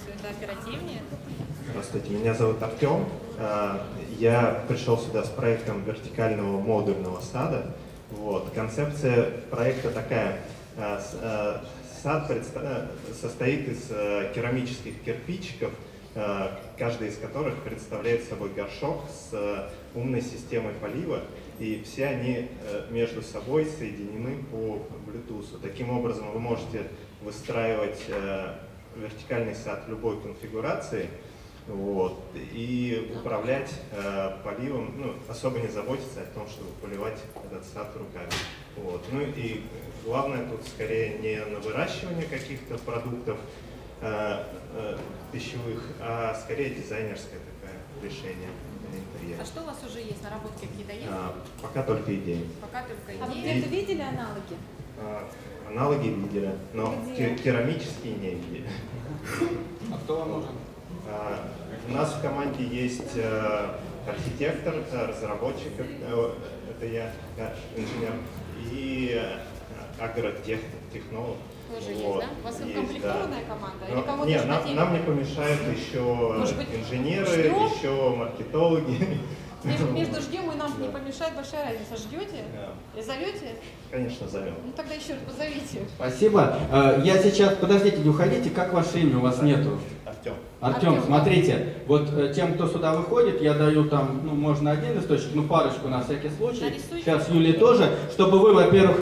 все это оперативнее. Здравствуйте, меня зовут Артем. Я пришел сюда с проектом вертикального модульного сада. Вот. Концепция проекта такая. Сад состоит из керамических кирпичиков, каждый из которых представляет собой горшок с умной системой полива, и все они между собой соединены по Bluetooth. Таким образом вы можете выстраивать вертикальный сад в любой конфигурации, вот, и управлять поливом, ну, особо не заботиться о том, чтобы поливать этот сад руками. Вот. Ну и главное тут скорее не на выращивание каких-то продуктов пищевых, а скорее дизайнерское такое решение для интерьера. А что у вас уже есть? Наработки какие-то есть? Пока только идеи. Пока только идеи. А вы где-то видели аналоги? Аналоги видели, но керамические не видели. А кто вам нужен? У нас в команде есть архитектор, разработчик, это я, инженер, и агротехнолог. Тоже Вот, есть, да? У вас есть, комплектованная да. команда? Но, Или кого-то нет, хотите? нам не помешают еще инженеры, ждем? еще маркетологи. Между ждем и нам не помешает большая разница. Ждете? И зовете? Конечно, зовем. Ну тогда еще раз позовите. Спасибо. Я сейчас, подождите, не уходите, как ваше имя? У вас нету. Артем. Артем, смотрите, вот тем, кто сюда выходит, я даю там, ну, можно один листочек, ну, парочку на всякий случай. Нарисуйте. Сейчас Юле тоже, чтобы вы, во-первых,